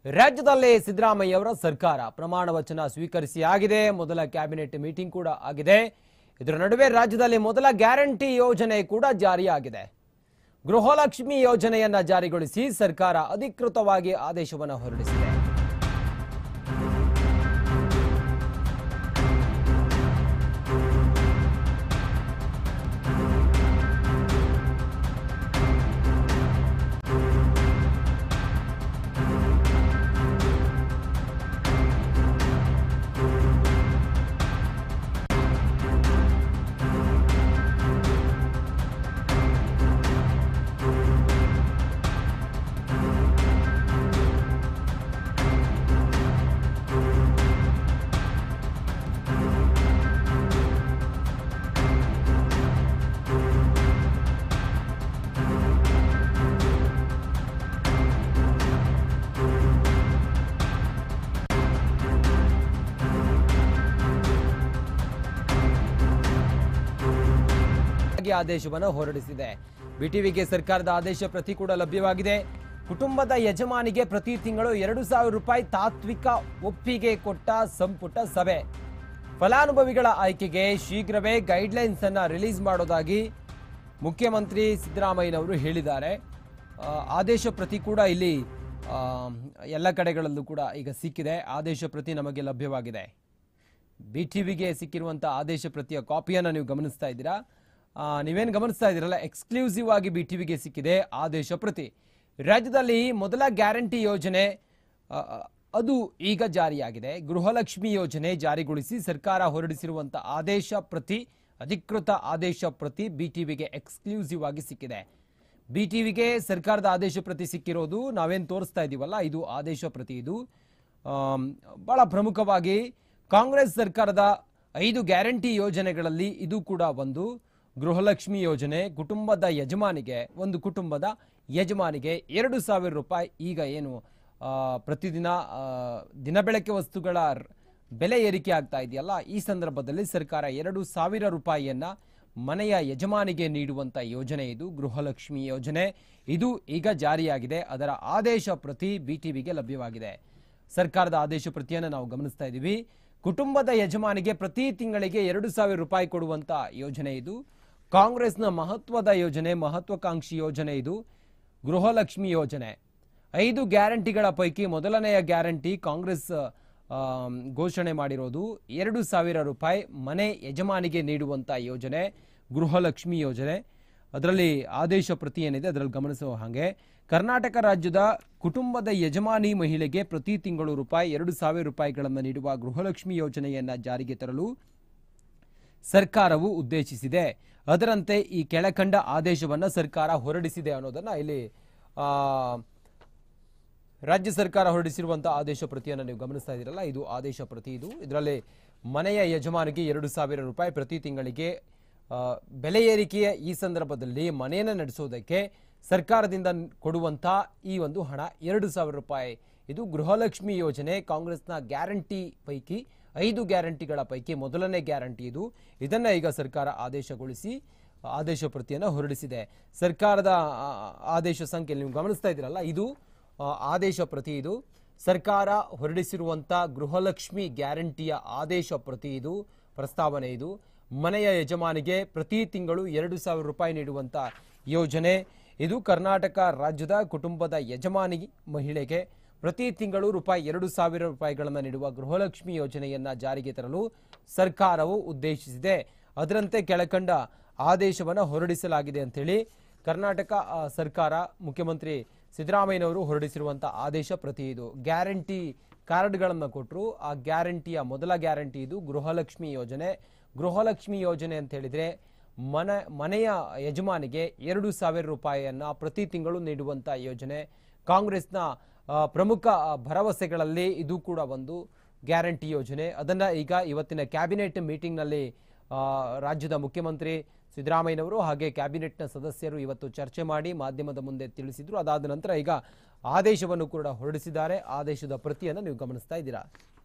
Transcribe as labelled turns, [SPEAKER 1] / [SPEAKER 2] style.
[SPEAKER 1] ರಾಜ್ಯದಲ್ಲಿ ಸಿದ್ದರಾಮಯ್ಯ ಅವರ ಸರ್ಕಾರ ಪ್ರಮಾಣ ವಚನ ಸ್ವೀಕರಿಸಿ ಆಗಿದೆ. ಮೊದಲ ಕ್ಯಾಬಿನೆಟ್ ಮೀಟಿಂಗ್ ಕೂಡ ಆಗಿದೆ. ಇದರ ನಡುವೆ ರಾಜ್ಯದಲ್ಲಿ ಮೊದಲ ಗ್ಯಾರಂಟಿ ಯೋಜನೆ ಕೂಡ ಜಾರಿಯಾಗಿದೆ. ಗೃಹಲಕ್ಷ್ಮಿ ಯೋಜನೆಯನ್ನ ಜಾರಿಗೊಳಿಸಿ ಸರ್ಕಾರ ಅಧಿಕೃತವಾಗಿ ಆದೇಶವನ್ನು ಹೊರಡಿಸಿದೆ. ಆದೇಶವನ್ನು ಹೊರಡಿಸಿದೆ. ಬಿಟಿವಿಗೆ ಸರ್ಕಾರದ ಆದೇಶ ಪ್ರತಿ ಕೂಡ ಲಭ್ಯವಾಗಿದೆ. ಕುಟುಂಬದ ಯಜಮಾನಿಗೆ ಪ್ರತಿ ತಿಂಗಳು 2,000 ರೂಪಾಯಿ ತಾತ್ವಿಕ ಒಪ್ಪಿಗೆ ಕೊಟ್ಟ ಸಂಪುಟ ಸಭೆ. ಫಲಾನುಭವಿಗಳ ಆಯ್ಕೆಗೆ ಶೀಘ್ರವೇ ಗೈಡ್ಲೈನ್ಸ್ ಅನ್ನು ರಿಲೀಸ್ ಮಾಡೋದಾಗಿ ಮುಖ್ಯಮಂತ್ರಿ ಸಿದ್ದರಾಮಯ್ಯನವರು ಹೇಳಿದ್ದಾರೆ. ಆದೇಶ ಪ್ರತಿ ಕೂಡ ಇಲ್ಲಿ ಎಲ್ಲ ಕಡೆಗಳಲ್ಲೂ ಕೂಡ ಈಗ ಸಿಕ್ಕಿದೆ. ಆದೇಶ ಪ್ರತಿ ನಮಗೆ ಲಭ್ಯವಾಗಿದೆ. ಬಿಟಿವಿಗೆ ಸಿಕ್ಕಿರುವಂಥ ಆದೇಶ ಪ್ರತಿಯ ಕಾಪಿಯನ್ನು ನೀವು ಗಮನಿಸ್ತಾ ಇದ್ದೀರಾ. ನೀವೇನು ಗಮನಿಸ್ತಾ ಇದ್ದೀರಲ್ಲ, ಎಕ್ಸ್ಕ್ಲೂಸಿವ್ ಆಗಿ ಬಿಟಿವಿಗೆ ಸಿಕ್ಕಿದೆ ಆದೇಶ ಪ್ರತಿ. ರಾಜ್ಯದಲ್ಲಿ ಮೊದಲ ಗ್ಯಾರಂಟಿ ಯೋಜನೆ ಅದು ಈಗ ಜಾರಿಯಾಗಿದೆ. ಗೃಹಲಕ್ಷ್ಮಿ ಯೋಜನೆ ಜಾರಿಗೊಳಿಸಿ ಸರ್ಕಾರ ಹೊರಡಿಸಿರುವಂಥ ಆದೇಶ ಪ್ರತಿ, ಅಧಿಕೃತ ಆದೇಶ ಪ್ರತಿ ಬಿಟಿವಿಗೆ ಎಕ್ಸ್ಕ್ಲೂಸಿವ್ ಆಗಿ ಸಿಕ್ಕಿದೆ. ಬಿಟಿವಿಗೆ ಸರ್ಕಾರದ ಆದೇಶ ಪ್ರತಿ ಸಿಕ್ಕಿರೋದು ನಾವೇನು ತೋರಿಸ್ತಾ ಇದ್ದೀವಲ್ಲ, ಇದು ಆದೇಶ ಪ್ರತಿ. ಇದು ಬಹಳ ಪ್ರಮುಖವಾಗಿ ಕಾಂಗ್ರೆಸ್ ಸರ್ಕಾರದ 5 ಗ್ಯಾರಂಟಿ ಯೋಜನೆಗಳಲ್ಲಿ ಇದು ಕೂಡ ಒಂದು. ಗೃಹಲಕ್ಷ್ಮಿ ಯೋಜನೆ ಕುಟುಂಬದ ಯಜಮಾನಿಗೆ, ಒಂದು ಕುಟುಂಬದ ಯಜಮಾನಿಗೆ 2,000 ರೂಪಾಯಿ. ಈಗ ಏನು ಪ್ರತಿದಿನ ದಿನಬಳಕೆ ವಸ್ತುಗಳ ಬೆಲೆ ಏರಿಕೆ ಆಗ್ತಾ ಇದೆಯಲ್ಲ, ಈ ಸಂದರ್ಭದಲ್ಲಿ ಸರ್ಕಾರ 2,000 ರೂಪಾಯಿಯನ್ನ ಮನೆಯ ಯಜಮಾನಿಗೆ ನೀಡುವಂಥ ಯೋಜನೆ ಇದು ಗೃಹಲಕ್ಷ್ಮಿ ಯೋಜನೆ. ಇದು ಈಗ ಜಾರಿಯಾಗಿದೆ. ಅದರ ಆದೇಶ ಪ್ರತಿ ಬಿಟಿವಿಗೆ ಲಭ್ಯವಾಗಿದೆ. ಸರ್ಕಾರದ ಆದೇಶ ಪ್ರತಿಯನ್ನು ನಾವು ಗಮನಿಸ್ತಾ ಇದ್ದೀವಿ. ಕುಟುಂಬದ ಯಜಮಾನಿಗೆ ಪ್ರತಿ ತಿಂಗಳಿಗೆ 2,000 ರೂಪಾಯಿ ಕೊಡುವಂಥ ಯೋಜನೆ ಇದು. ಕಾಂಗ್ರೆಸ್ನ ಮಹತ್ವದ ಯೋಜನೆ, ಮಹತ್ವಾಕಾಂಕ್ಷಿ ಯೋಜನೆ ಇದು ಗೃಹಲಕ್ಷ್ಮಿ ಯೋಜನೆ. 5 ಗ್ಯಾರಂಟಿಗಳ ಪೈಕಿ ಮೊದಲನೆಯ ಗ್ಯಾರಂಟಿ ಕಾಂಗ್ರೆಸ್ ಘೋಷಣೆ ಮಾಡಿರೋದು 2,000 ರೂಪಾಯಿ ಮನೆ ಯಜಮಾನಿಗೆ ನೀಡುವಂಥ ಯೋಜನೆ ಗೃಹಲಕ್ಷ್ಮಿ ಯೋಜನೆ. ಅದರಲ್ಲಿ ಆದೇಶ ಪ್ರತಿ ಏನಿದೆ ಅದರಲ್ಲಿ ಗಮನಿಸುವ ಹಾಗೆ, ಕರ್ನಾಟಕ ರಾಜ್ಯದ ಕುಟುಂಬದ ಯಜಮಾನಿ ಮಹಿಳೆಗೆ ಪ್ರತಿ ತಿಂಗಳು ರೂಪಾಯಿ 2,000 ರೂಪಾಯಿಗಳನ್ನು ನೀಡುವ ಗೃಹಲಕ್ಷ್ಮಿ ಯೋಜನೆಯನ್ನು ಜಾರಿಗೆ ತರಲು ಸರ್ಕಾರವು ಉದ್ದೇಶಿಸಿದೆ. ಅದರಂತೆ ಈ ಕೆಳಕಂಡ ಆದೇಶವನ್ನು ಸರ್ಕಾರ ಹೊರಡಿಸಿದೆ ಅನ್ನೋದನ್ನ ಇಲ್ಲಿ ರಾಜ್ಯ ಸರ್ಕಾರ ಹೊರಡಿಸಿರುವಂತಹ ಆದೇಶ ಪ್ರತಿಯನ್ನು ನೀವು ಗಮನಿಸ್ತಾ ಇದ್ದೀರಲ್ಲ, ಇದು ಆದೇಶ ಪ್ರತಿ. ಇದರಲ್ಲಿ ಮನೆಯ ಯಜಮಾನಿಗೆ 2,000 ರೂಪಾಯಿ ಪ್ರತಿ ತಿಂಗಳಿಗೆ ಬೆಲೆ ಏರಿಕೆಯ ಈ ಸಂದರ್ಭದಲ್ಲಿ ಮನೆಯನ್ನು ನಡೆಸೋದಕ್ಕೆ ಸರ್ಕಾರದಿಂದ ಕೊಡುವಂಥ ಈ ಒಂದು ಹಣ 2,000 ರೂಪಾಯಿ. ಇದು ಗೃಹಲಕ್ಷ್ಮಿ ಯೋಜನೆ. ಕಾಂಗ್ರೆಸ್ನ ಗ್ಯಾರಂಟಿ ಪೈಕಿ 5 ಗ್ಯಾರಂಟಿಗಳ ಪೈಕಿ ಮೊದಲನೇ ಗ್ಯಾರಂಟಿ ಇದು. ಇದನ್ನ ಈಗ ಸರ್ಕಾರ ಆದೇಶಗೊಳಿಸಿ ಆದೇಶ ಪ್ರತಿಯನ್ನು ಹೊರಡಿಸಿದೆ. ಸರ್ಕಾರದ ಆದೇಶ ಸಂಖ್ಯೆ ನೀವು ಗಮನಿಸ್ತಾ ಇದ್ದೀರಲ್ಲ, ಇದು ಆದೇಶ ಪ್ರತಿ. ಇದು ಸರ್ಕಾರ ಹೊರಡಿಸಿರುವಂಥ ಗೃಹಲಕ್ಷ್ಮಿ ಗ್ಯಾರಂಟಿಯ ಆದೇಶ ಪ್ರತಿ. ಇದು ಪ್ರಸ್ತಾವನೆ. ಇದು ಮನೆಯ ಯಜಮಾನಿಗೆ ಪ್ರತಿ ತಿಂಗಳು 2,000 ರೂಪಾಯಿ ನೀಡುವಂಥ ಯೋಜನೆ. ಇದು ಕರ್ನಾಟಕ ರಾಜ್ಯದ ಕುಟುಂಬದ ಯಜಮಾನಿ ಮಹಿಳೆಗೆ ಪ್ರತಿ ತಿಂಗಳು ರೂಪಾಯಿ 2,000 ರೂಪಾಯಿಗಳನ್ನು ನೀಡುವ ಗೃಹಲಕ್ಷ್ಮಿ ಯೋಜನೆಯನ್ನ ಜಾರಿಗೆ ತರಲು ಸರ್ಕಾರವು ಉದ್ದೇಶಿಸಿದೆ. ಅದರಂತೆ ಕೆಳಕಂಡ ಆದೇಶವನ್ನು ಹೊರಡಿಸಲಾಗಿದೆ ಅಂತೇಳಿ ಕರ್ನಾಟಕ ಸರ್ಕಾರ, ಮುಖ್ಯಮಂತ್ರಿ ಸಿದ್ದರಾಮಯ್ಯನವರು ಹೊರಡಿಸಿರುವಂಥ ಆದೇಶ ಪ್ರತಿ. ಇದು ಗ್ಯಾರಂಟಿ ಕಾರ್ಡ್ಗಳನ್ನು ಕೊಟ್ಟರು. ಆ ಗ್ಯಾರಂಟಿಯ ಮೊದಲ ಗ್ಯಾರಂಟಿ ಇದು ಗೃಹಲಕ್ಷ್ಮಿ ಯೋಜನೆ. ಗೃಹಲಕ್ಷ್ಮಿ ಯೋಜನೆ ಅಂತ ಹೇಳಿದ್ರೆ ಮನೆಯ ಯಜಮಾನಿಗೆ 2,000 ರೂಪಾಯಿಯನ್ನು ಪ್ರತಿ ತಿಂಗಳು ನೀಡುವಂಥ ಯೋಜನೆ. ಕಾಂಗ್ರೆಸ್ನ ಪ್ರಮುಖ ಭರವಸೆಗಳಲ್ಲಿ ಇದು ಕೂಡ ಒಂದು ಗ್ಯಾರಂಟಿ ಯೋಜನೆ. ಅದನ್ನು ಈಗ ಇವತ್ತಿನ ಕ್ಯಾಬಿನೆಟ್ ಮೀಟಿಂಗ್ನಲ್ಲಿ ರಾಜ್ಯದ ಮುಖ್ಯಮಂತ್ರಿ ಸಿದ್ದರಾಮಯ್ಯನವರು ಹಾಗೆ ಕ್ಯಾಬಿನೆಟ್ನ ಸದಸ್ಯರು ಇವತ್ತು ಚರ್ಚೆ ಮಾಡಿ ಮಾಧ್ಯಮದ ಮುಂದೆ ತಿಳಿಸಿದ್ರು. ಅದಾದ ನಂತರ ಈಗ ಆದೇಶವನ್ನು ಕೂಡ ಹೊರಡಿಸಿದ್ದಾರೆ. ಆದೇಶದ ಪ್ರತಿಯನ್ನು ನೀವು ಗಮನಿಸ್ತಾ ಇದ್ದೀರಾ.